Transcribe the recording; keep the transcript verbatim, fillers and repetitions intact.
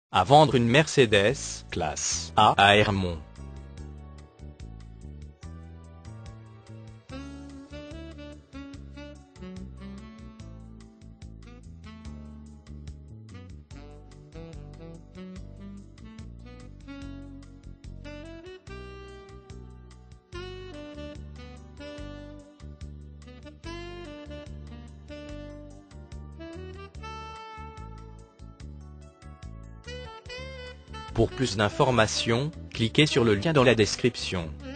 À vendre une Mercedes classe A à Hermont. Pour plus d'informations, cliquez sur le lien dans la description.